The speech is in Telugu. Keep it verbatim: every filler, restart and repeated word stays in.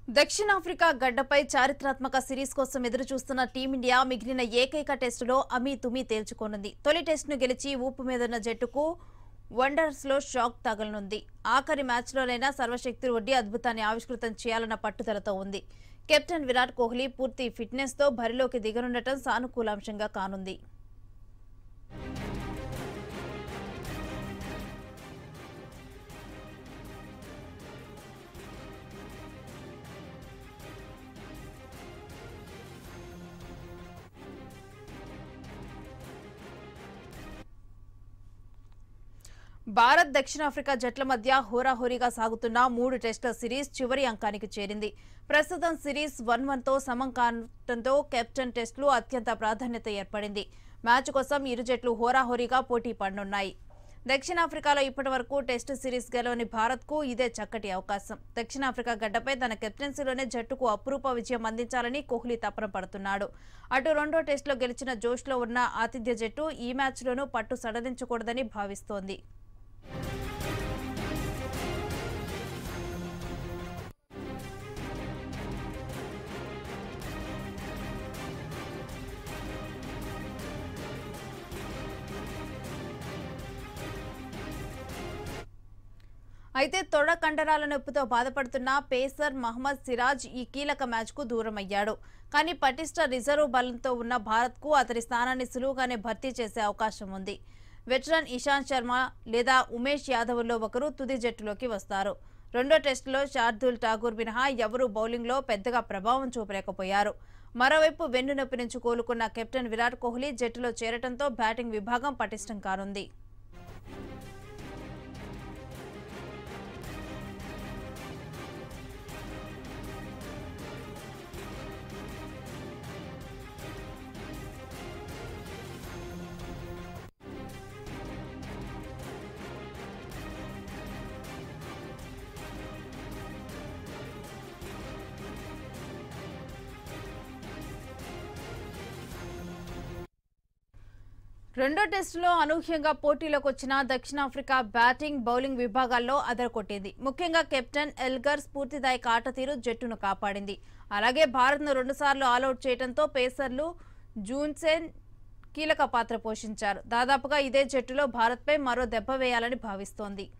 దక్షిణాఫ్రికా గడ్డపై చారిత్రాత్మక సిరీస్ కోసం ఎదురుచూస్తున్న టీమిండియా మిగిలిన ఏకైక టెస్టులో అమీ తుమీ తేల్చుకోనుంది. తొలి టెస్టును గెలిచి ఊపు మీదున్న జట్టుకు వండర్స్లో షాక్ తగలనుంది. ఆఖరి మ్యాచ్లోనైనా సర్వశక్తులు ఒడ్డి అద్భుతాన్ని ఆవిష్కృతం చేయాలన్న పట్టుదలతో ఉంది. కెప్టెన్ విరాట్ కోహ్లీ పూర్తి ఫిట్నెస్తో బరిలోకి దిగనుండటం సానుకూలాంశంగా కానుంది. భారత్ దక్షిణాఫ్రికా జట్ల మధ్య హోరాహోరీగా సాగుతున్న మూడు టెస్టుల సిరీస్ చివరి అంకానికి చేరింది. ప్రస్తుతం సిరీస్ వన్ వన్ తో సమం కావడంతో కెప్టెన్ టెస్టులు అత్యంత ప్రాధాన్యత ఏర్పడింది. మ్యాచ్ కోసం ఇరు జట్లు హోరాహోరీగా పోటీ పడనున్నాయి. దక్షిణాఫ్రికాలో ఇప్పటి వరకు టెస్టు సిరీస్ గెలవని భారత్కు ఇదే చక్కటి అవకాశం. దక్షిణాఫ్రికా గడ్డపై తన కెప్టెన్సీలోనే జట్టుకు అపురూప విజయం అందించాలని కోహ్లీ తపన పడుతున్నాడు. అటు రెండో టెస్టులో గెలిచిన జోష్లో ఉన్న ఆతిథ్య జట్టు ఈ మ్యాచ్లోనూ పట్టు సడలించకూడదని భావిస్తోంది. అయితే తొడ కండరాల నొప్పితో బాధపడుతున్న పేసర్ మహమ్మద్ సిరాజ్ ఈ కీలక మ్యాచ్కు దూరమయ్యాడు. కానీ పటిష్ట రిజర్వ్ బలంతో ఉన్న భారత్కు అతడి స్థానాన్ని సులువుగానే భర్తీ చేసే అవకాశం ఉంది. వెటరన్ ఇషాంత్ శర్మ లేదా ఉమేష్ యాదవ్లో ఒకరు తుది జట్టులోకి వస్తారు. రెండో టెస్టులో శార్దూల్ ఠాగూర్ మినహా ఎవరూ బౌలింగ్లో పెద్దగా ప్రభావం చూపలేకపోయారు. మరోవైపు వెన్ను నొప్పి నుంచి కోలుకున్న కెప్టెన్ విరాట్ కోహ్లీ జట్టులో చేరటంతో బ్యాటింగ్ విభాగం పటిష్టం కానుంది. రెండో టెస్టులో అనూహ్యంగా పోటీలోకి వచ్చిన దక్షిణాఫ్రికా బ్యాటింగ్, బౌలింగ్ విభాగాల్లో అదరకొట్టింది. ముఖ్యంగా కెప్టెన్ ఎల్గర్ స్ఫూర్తిదాయక ఆటతీరు జట్టును కాపాడింది. అలాగే భారత్ను రెండుసార్లు ఆలౌట్ చేయడంతో పేసర్లు జూన్సెన్ కీలక పాత్ర పోషించారు. దాదాపుగా ఇదే జట్టులో భారత్పై మరో దెబ్బ వేయాలని భావిస్తోంది.